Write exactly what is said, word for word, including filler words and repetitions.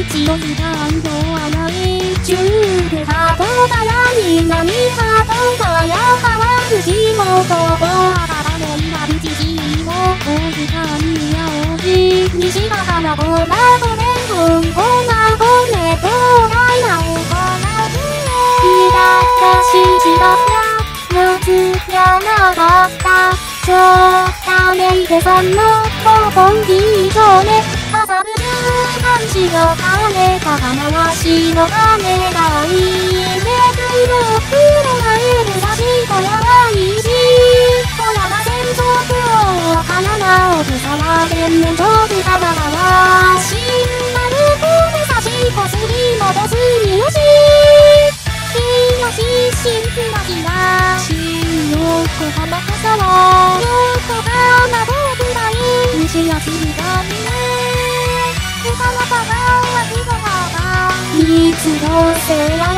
一度時間とはない中でハートだらみんなにハートがやかわる地元をあからのいなるじじいを大時間に青し西が花子なごめんくんこんな骨とないなおかなずえだったしじだや夏やなかったちょっとめいてそんなもう本気以上ねかさぶる感じが金か花はしの金がいいめくる黒がえる差しとやばいしこらが戦争を金なおくさら天然上手かなはしんなる米差しこすり戻すによしひよししんつなぎがしんよくはまかさらよくかなどうくらい西やしりがみねいつどうせや